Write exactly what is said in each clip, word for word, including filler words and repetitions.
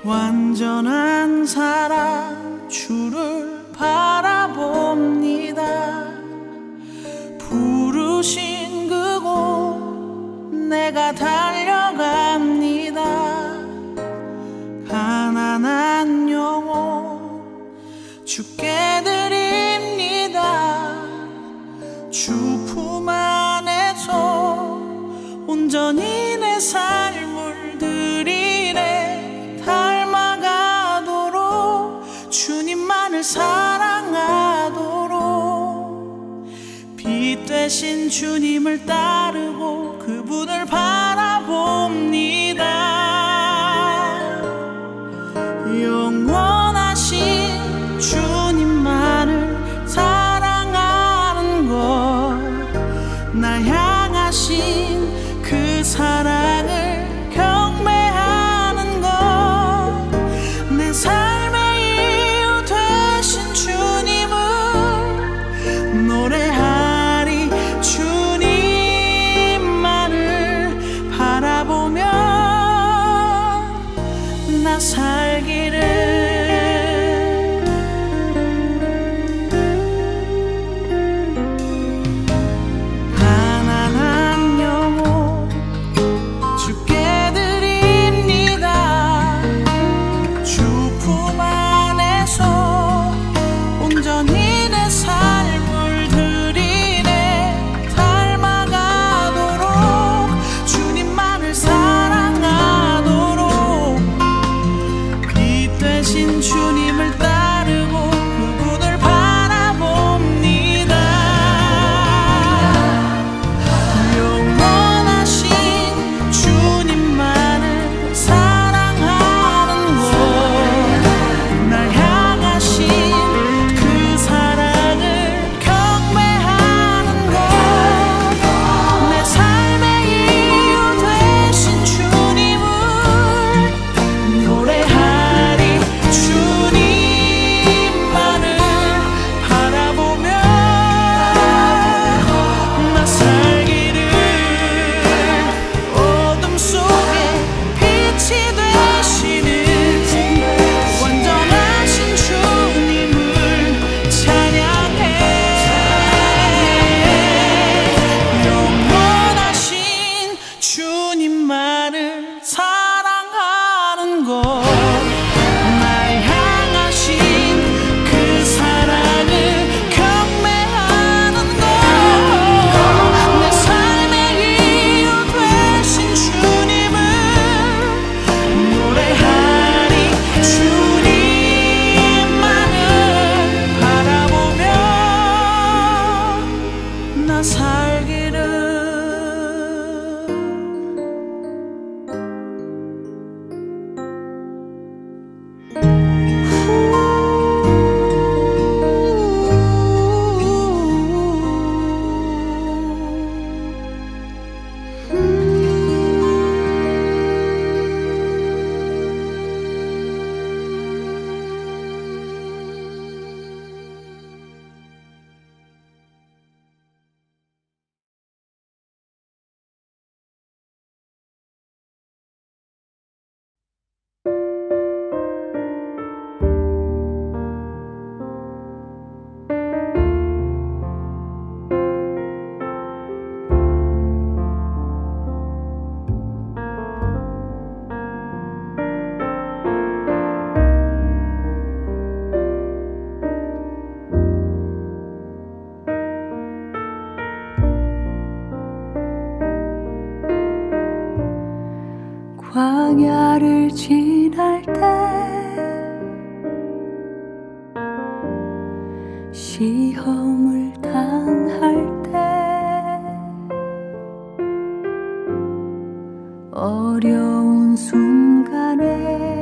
완전한 사랑 주를 바라봅니다. 부르신 그곳 내가 달려갑니다. 가난한 영혼 주께 드립니다. 주 품 안에서 온전히 내 삶을 드리네. 닮아가도록 주님만을 사랑하도록 빛 되신 주님을 따르고 그분을 바라봅니다. 영원하신 주님만을 사랑하는 것, 나 향하신 그 사랑을 경배하는 것, 내 삶의 이유 되신 주님을 노래하리. 주님만을 바라보며 나 살기를. 광야를 지날 때 시험을 당할 때 어려운 순간에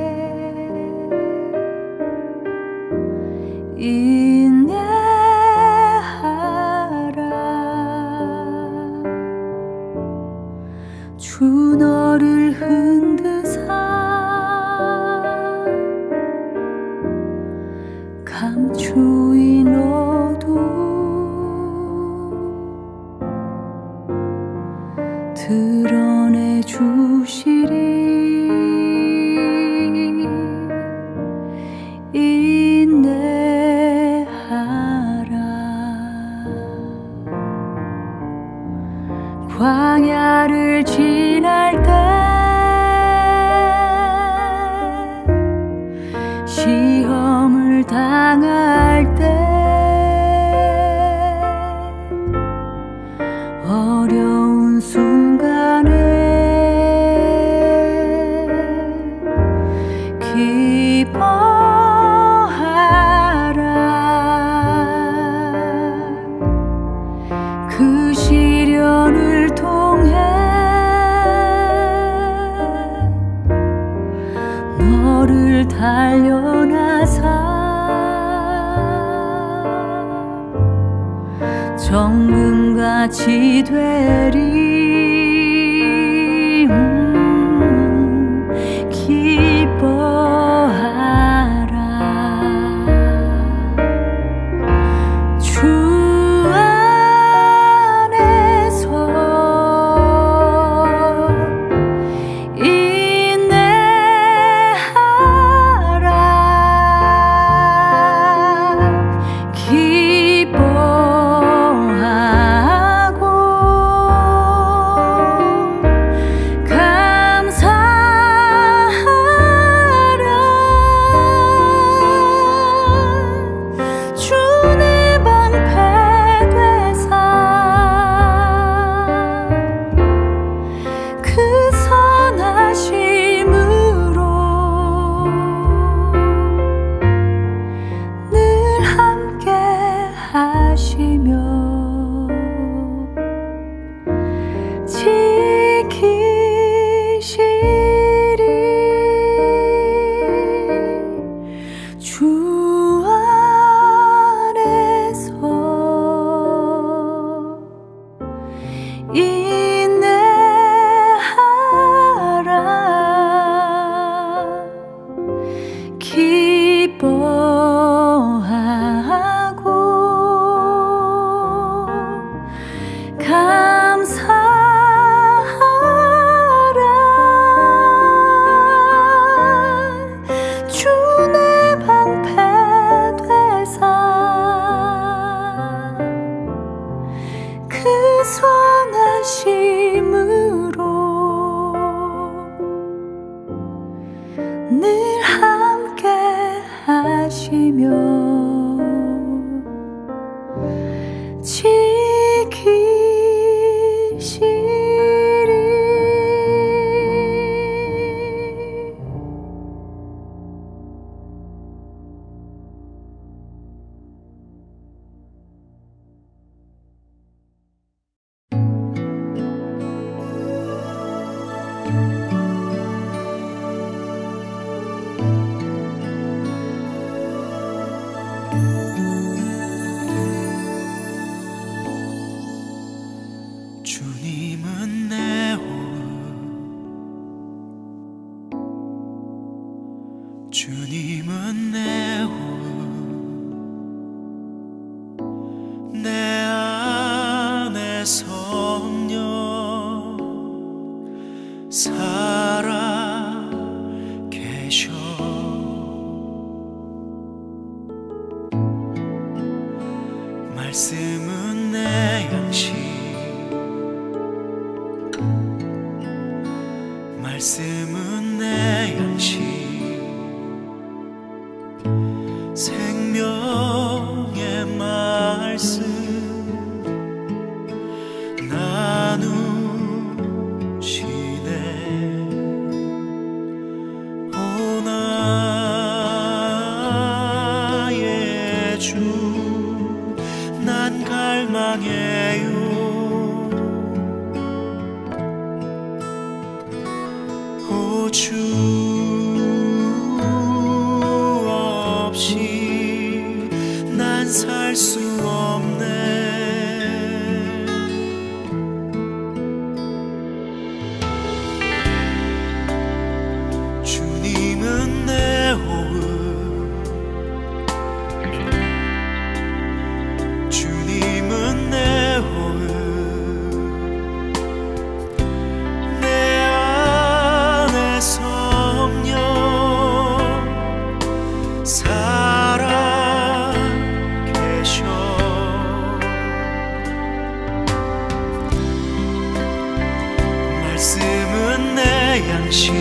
인내하라. 주 너를 흔드사 감추인 어둠 드러내 주시리. 살려나사 정금같이 되리 음, 기뻐하라 주 안에서 인내하라 기뻐하고 감사하라 주 내 방패 되사 그 선하심으로 늘 함께 하시며 지키시리 주 안에서 인내하라 기뻐하고 감사하라 주 내 방패 되사 그 선하심으로 늘 함께 하시며 지키시리 주님은 내 호흡 주님은 내 호흡 내 안에 성령 살아 계셔 말씀은 내 양식 말씀은 내 양식 생명의 말씀 나누시네 오 나의 주 난 갈망해요 오 주 없이 난 살 수 없네 주님은 내 호흡 주님은 내 호흡 내 안에 성령 살아 계셔 말씀은 내 양식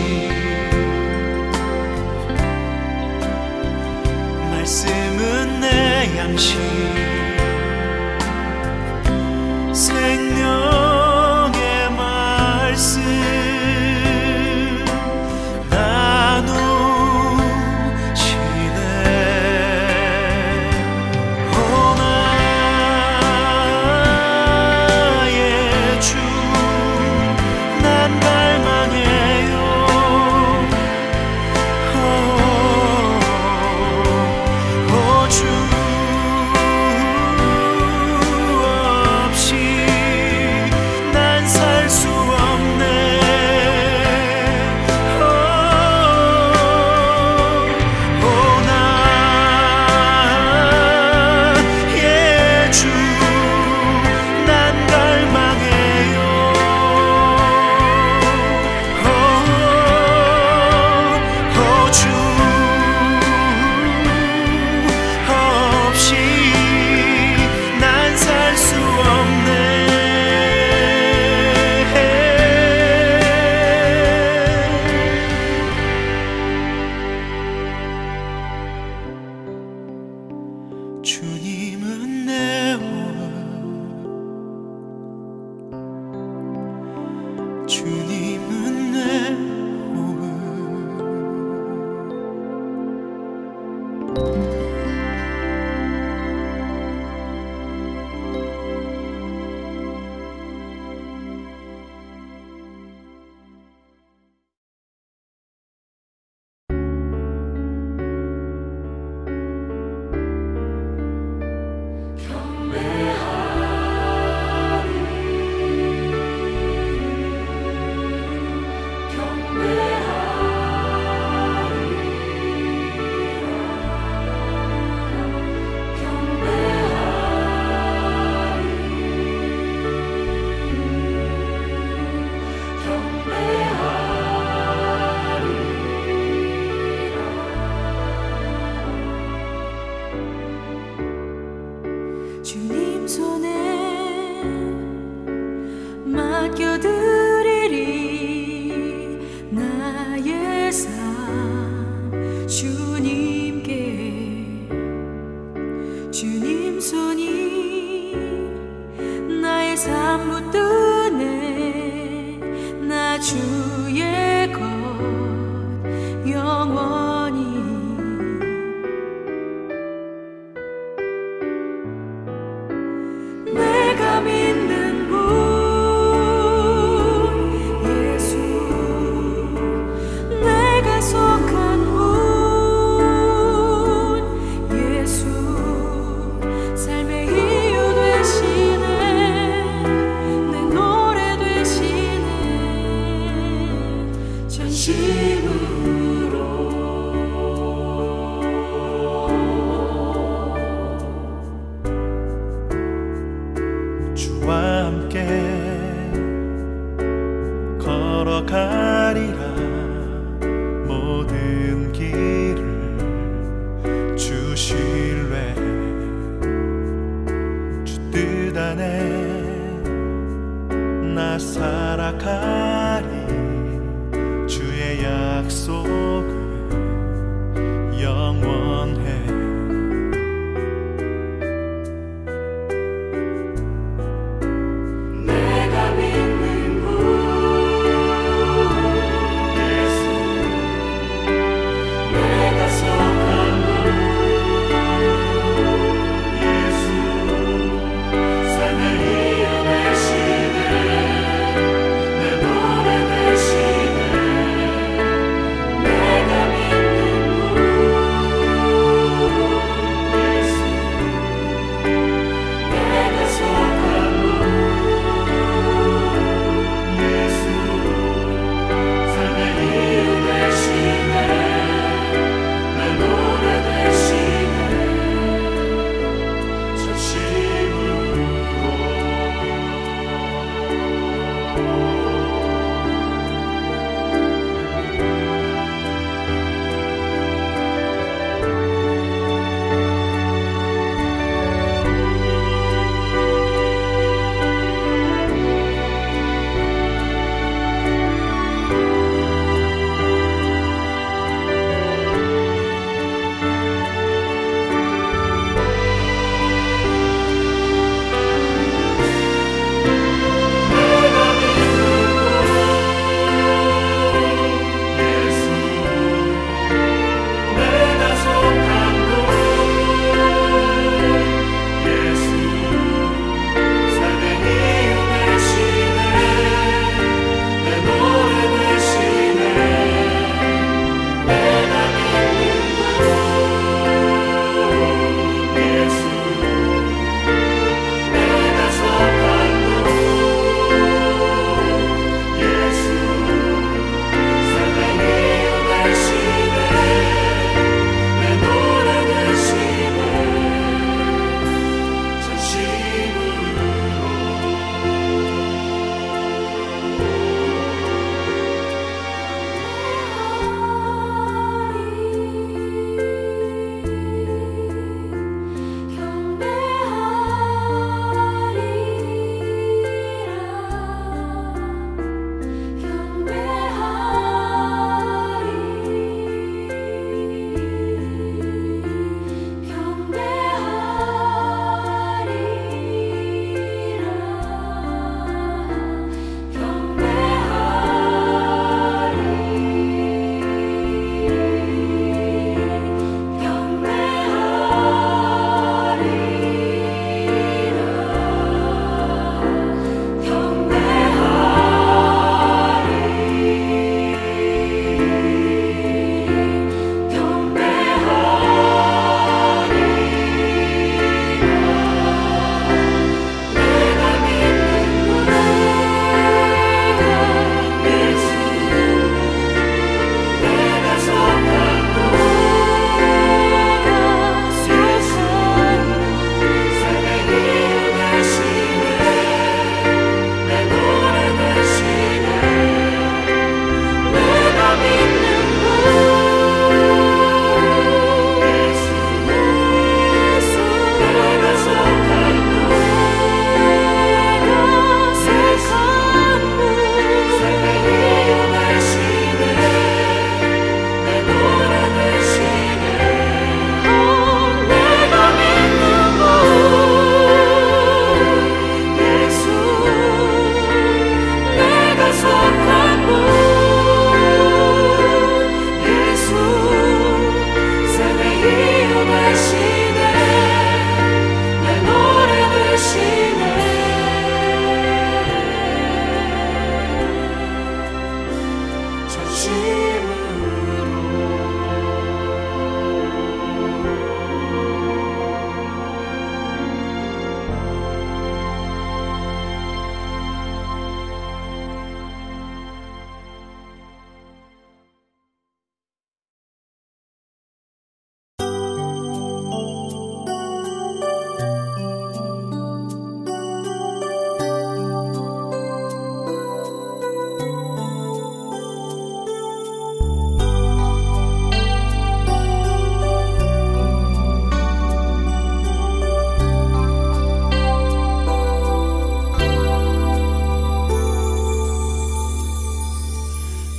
말씀은 내 양식 생명의 말씀 나누시네 오 나의 주 난 갈망해요 오 주와 함께 걸어가리라. 모든 길을 주 신뢰, 주 뜻 안에 나 살아가리. 주의 약속은 영원해.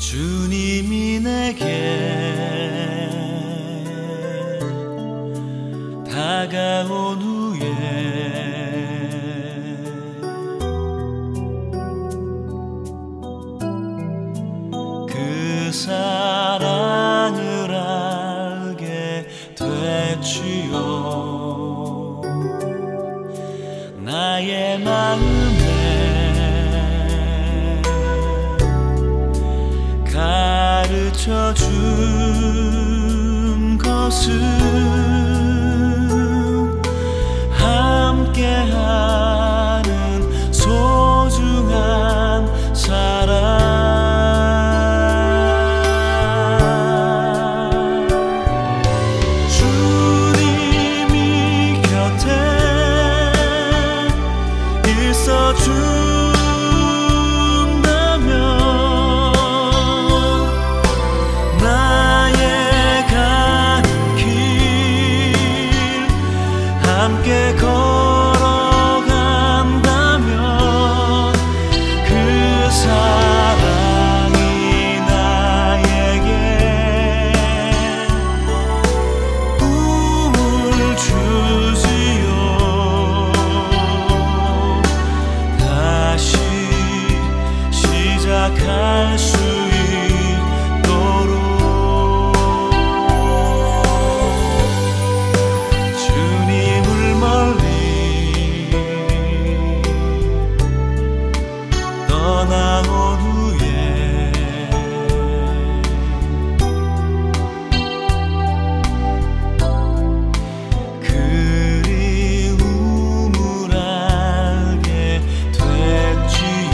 주님이 내게 다가온 후에 그 사랑을 알게 됐지요. 나의 마음에 가르쳐 준 것은 함께하는 소중한 사랑. 주님이 곁에 있어준다면 나의 간 길 함께 걸어간다면 그 사랑이 나에게 꿈을 주지요. 다시 시작할 수 있도록 주님을 멀리 떠나온 후에 그리움을 알게 됐지요.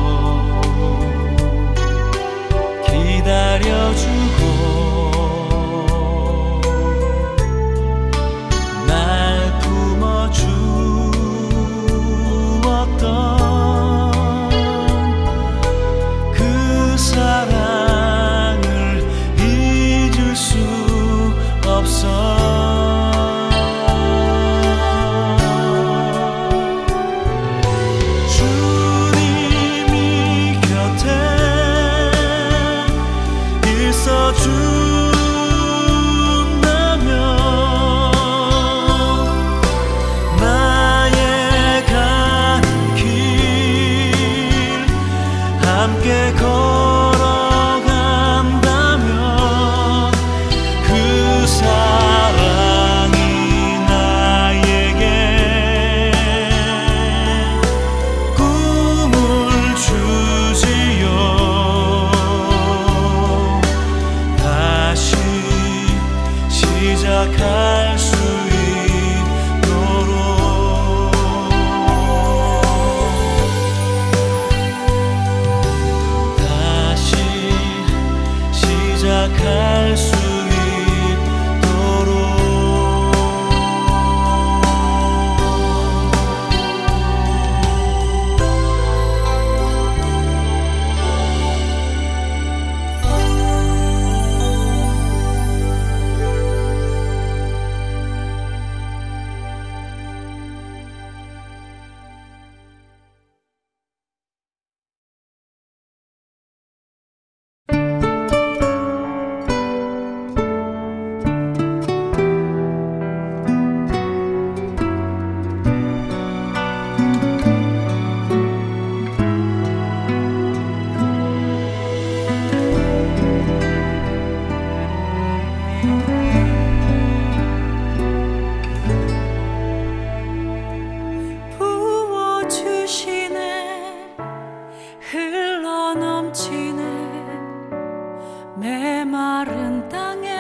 기다려주고 날 품어주었던 그 사랑을 잊을 수 없어. 주님이 곁에 있어준다면 나의 간 길 함께 걸어간다면 그 사랑이 나에게 꿈을 주지요. 다시 시작할 수 있도록 다시 시작할 수 있도록 부어주시네 흘러넘치네 메마른 땅에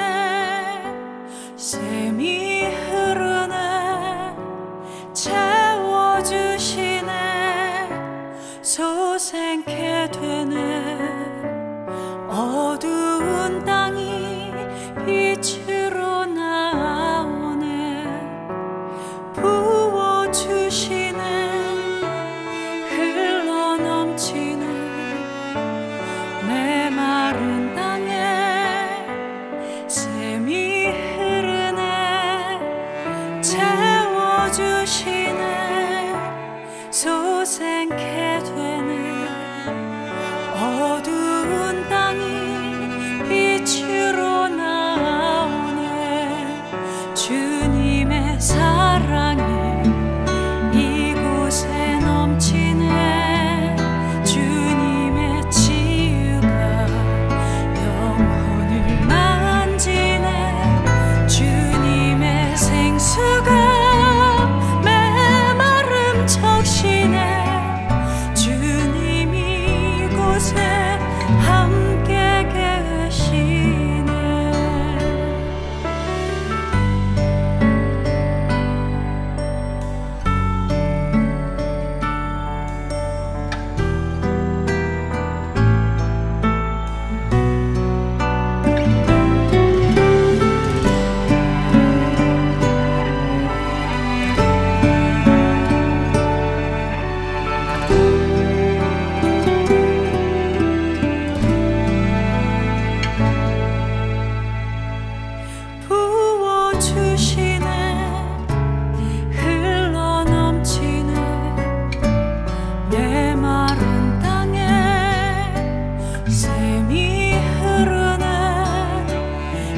샘이 흐르네 채워주시네 솟게 되네 어두운 땅이 빛으로 나오네 부어주시네 흘러넘치네 메마른 땅에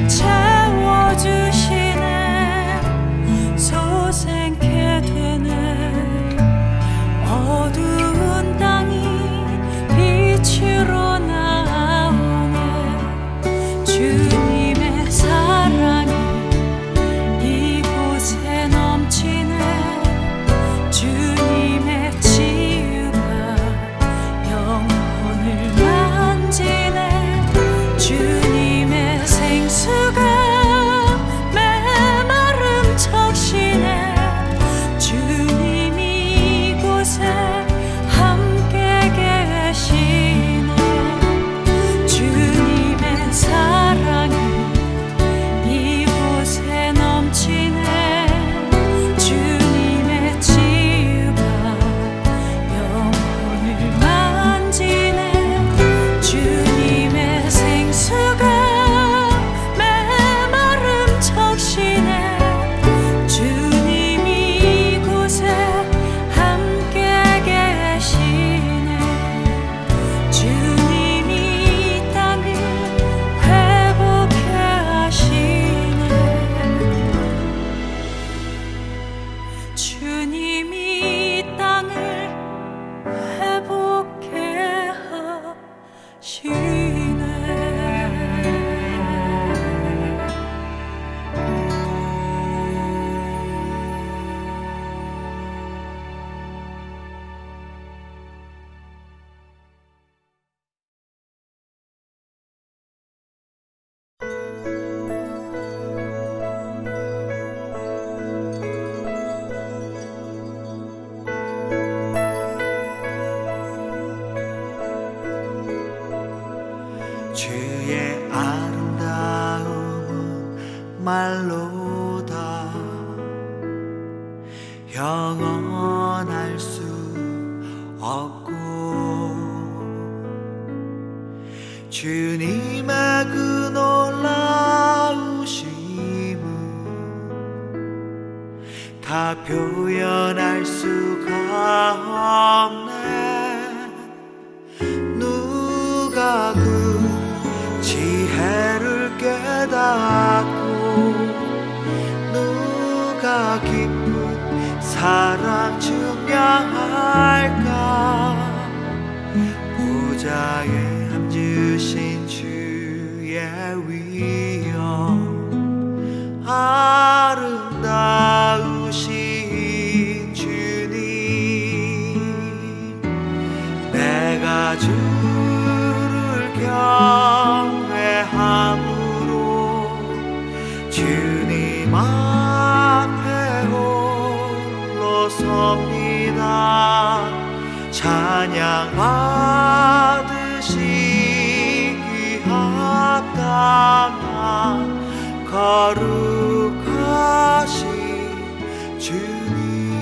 채워주시네. 소생케 되네. 어두운 땅이 빛으로 나오네. 주님의 사랑이 이곳에 넘치네. 주님의 치유가 영혼을 만지네. 주님의 생수가 메마름 적시네. 주님이 이곳에 함께 계시네. 주님의 사랑이 이곳에 넘치네. 주님의 치유가 영혼을 만지네. 주님의 생수가 메마름 적시네. 주님이 이곳에 함께 계시네. 주님이 이 땅을 회복해 하시네. 주님이 이 땅을 회복해 하시네. 주의 아름다움은 말로다 영원할 수 없고 주님의 그 놀라우심은 다 표현할 수가 없네. 누가 그 지혜를 깨닫고 누가 깊은 사랑 증명할까. 보좌에 앉으신 주의 위엄 아름다우신 주님. 내가 주를 경외함으로 주님 앞에 홀로 섭니다. 찬양 받으시기 합당한 거룩하신 주님.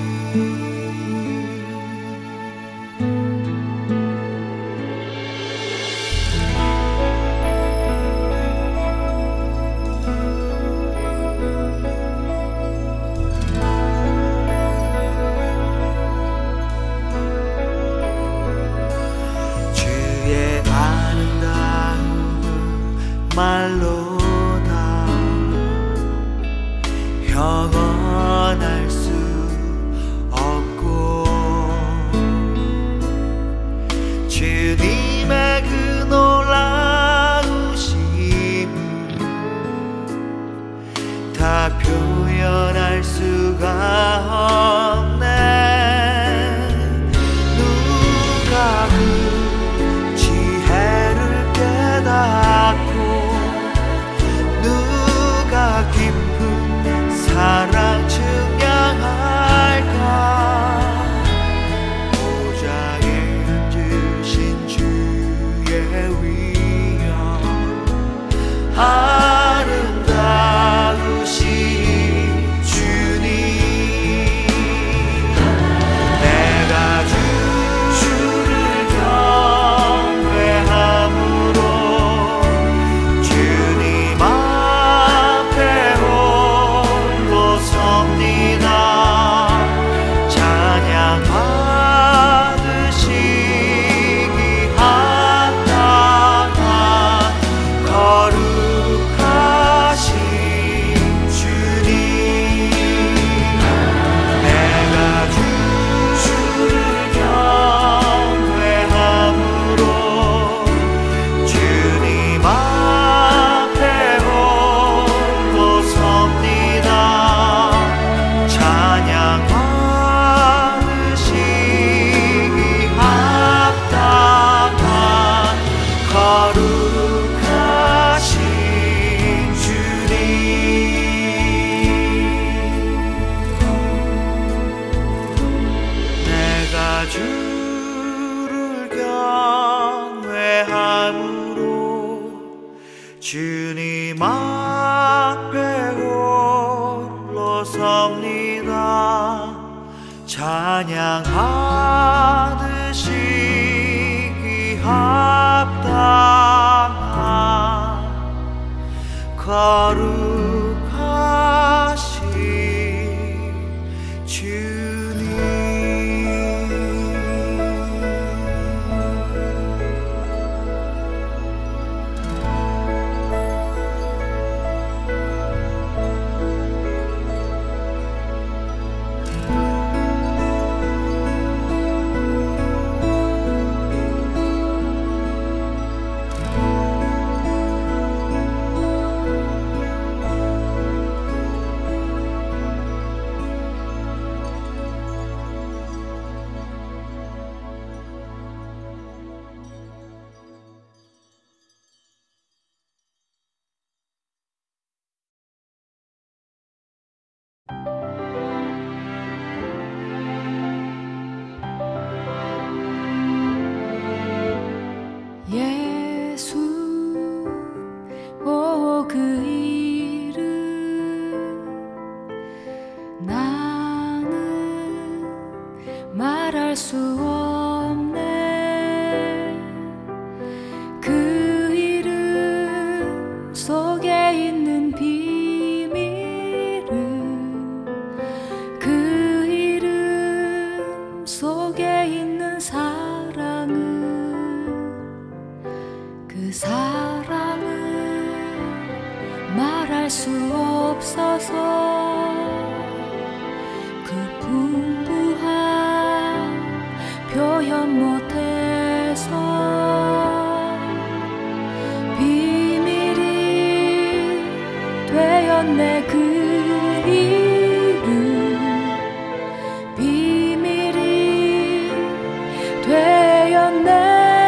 말로다 영원할 수 없고 주님의 그 놀라우심은 다 표현할 수가 없네. 누가 그 지혜를 깨닫고 누가 깊은 사랑 증명할까. 보좌에 앉으신 주의 위엄 아름다우신 주님. 내가 주를 경외함으로 주님 앞에 홀로 섭니다. 찬양 받으시기 합당한 거룩 주님 앞에 홀로 섭니다. 찬양 받으시기 합당한 거룩하신 주님. 예수, 오 그 이름 나는 말할 수 없네. 그 이름 속에 있는 비밀을, 그 이름 속에 있는 사랑을, 그 사랑을 말할 수 없어서 그 풍부한 표현 못해서 비밀이 되었네. 그 이름 비밀이 되었네.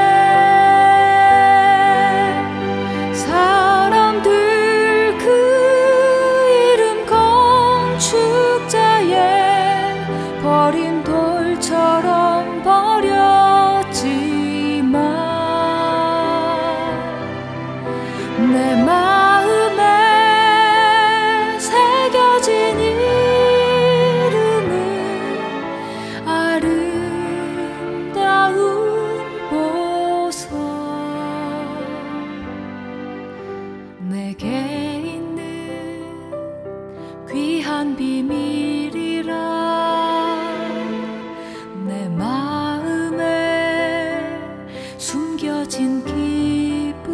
버린 돌처럼 버렸지만 내 마음에 새겨진 이름은 아름다운 보석. 내게 있는 귀한 비밀이라 내 마음에 숨겨진 기쁨.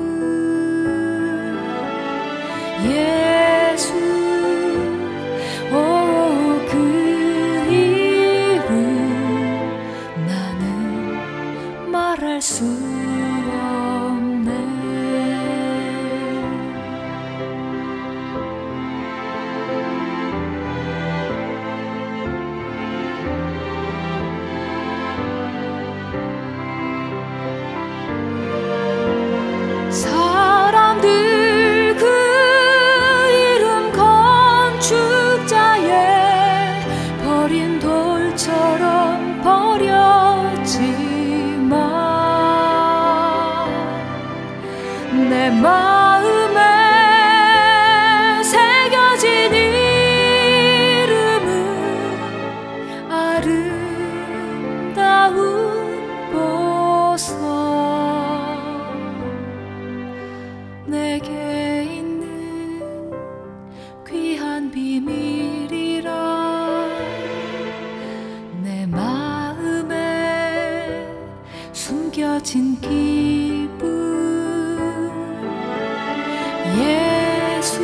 예수, 오 그 이름 나는 말할 수 없네. 사람들 그 이름 건축자의 버린 돌처럼 버렸지만 내 마음에 새겨진 이름은 아름다운 보석. 내게 있는 귀한 비밀이라 내 마음에 숨겨진 기쁨. 예수,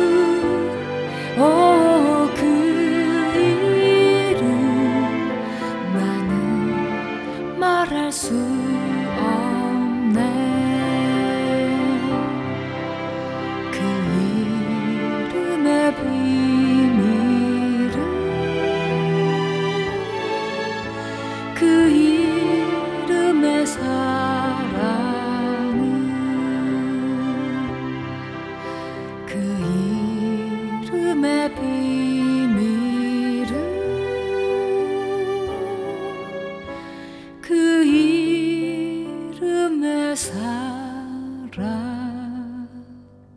오 그 이름 나는 말할 수 없네. 비밀은 그 이름의 사랑은 그 이름의 비밀은 그 이름의 사랑.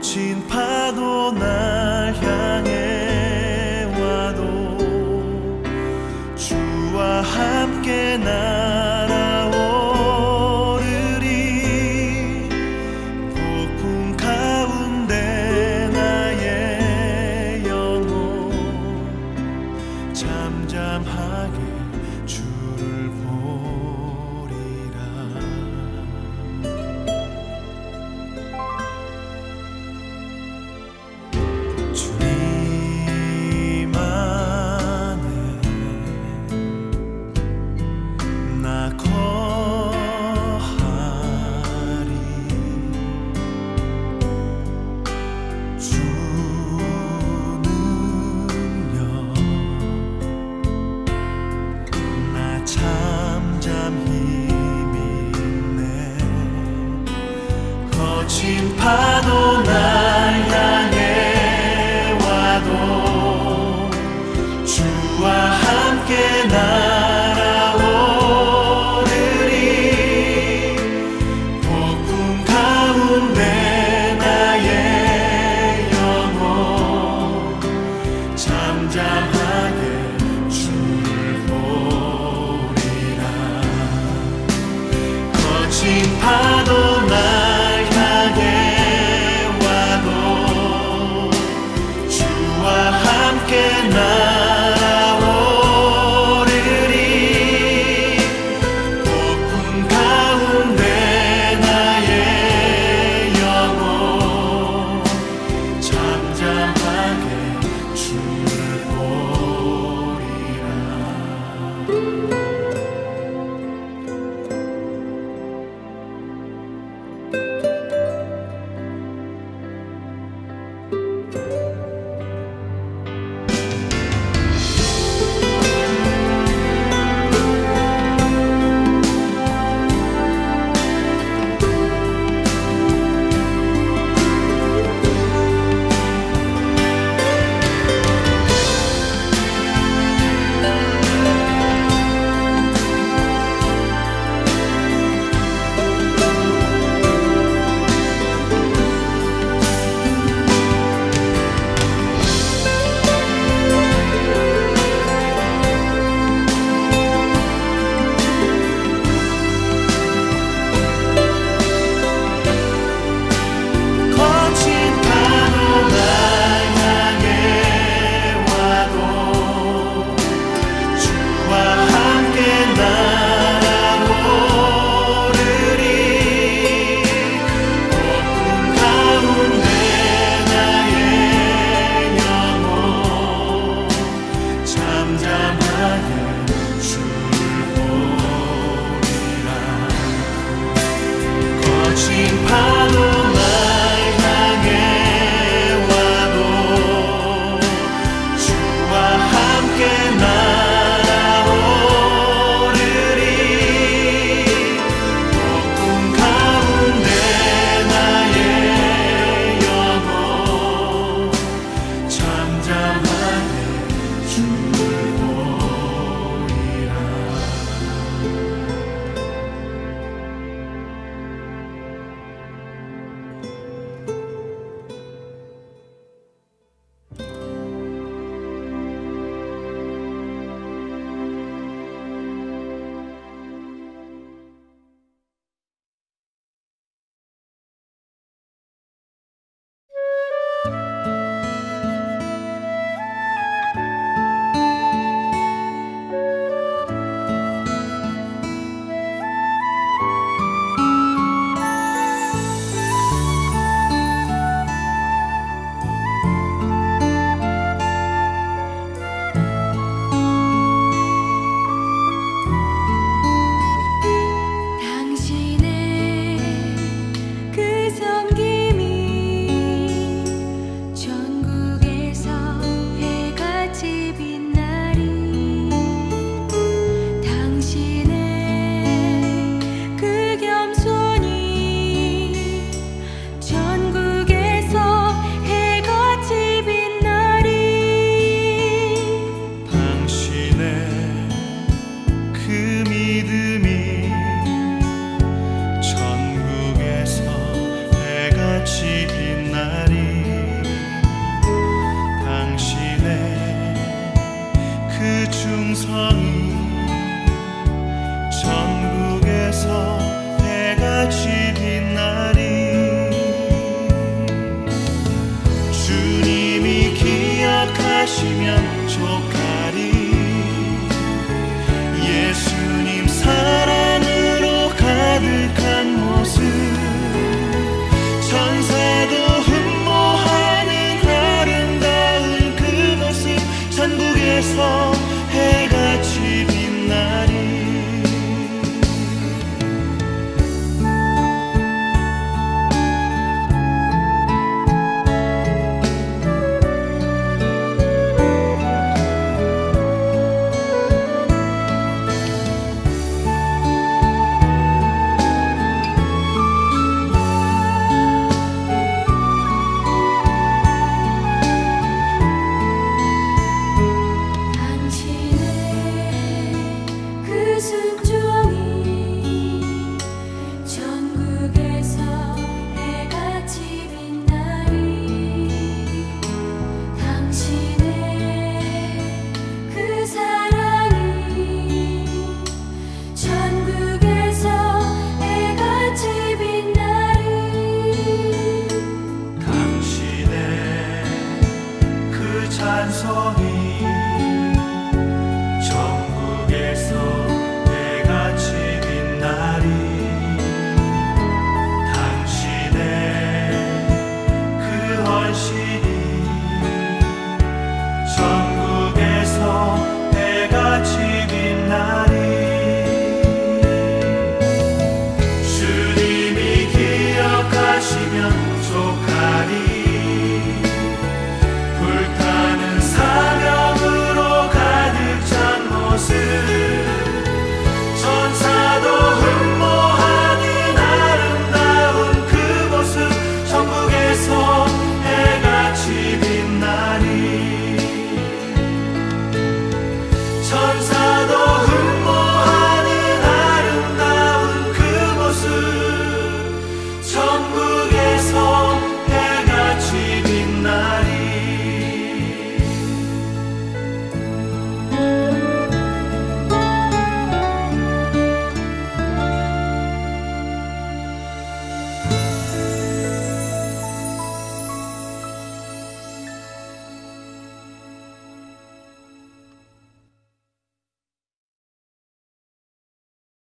거친 파도 날 향해 와도 주와 함께 날아오르리. 폭풍 가운데 나의 영혼 잠잠하게 주를 보리라. 주님 안에 음성이 전국에서 해같이 빛나리. 주님이 기억하시면 족하리. 예수님 사랑으로 가득한 모습, 천사도 흠모하는 아름다운 그 모습, 전국에서 해같이 빛나리. 찬송이